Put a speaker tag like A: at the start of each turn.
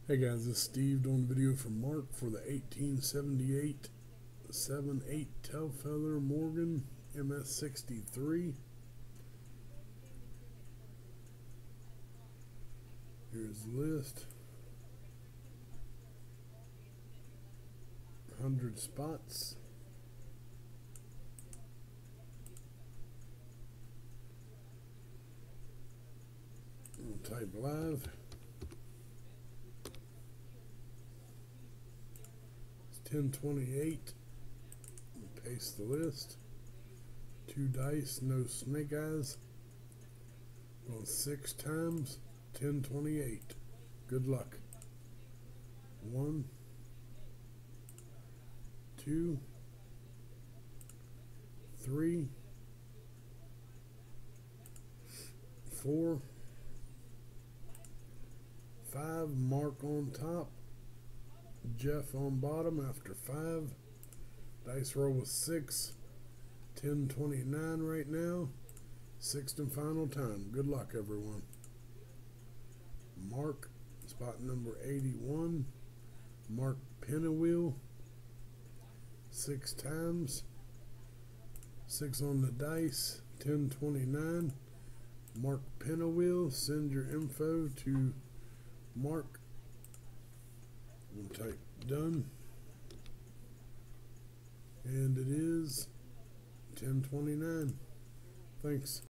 A: Hey guys, this is Steve doing a video for Mark for the 1878 7/8 Tf Morgan Ms63. Here's the list. 100 spots. We'll type live. 1028. Paste the list. 2 dice, no snake eyes. Going 6 times. 1028. Good luck. 1, 2, 3, 4, 5. Mark on top. Jeff on bottom after 5. Dice roll with 6. 1029 right now. 6th and final time. Good luck, everyone. Mark, spot number 81. Mark Pinwheel. 6 times. 6 on the dice. 1029. Mark Pinwheel. Send your info to Mark. We'll type done, and it is 1029. Thanks.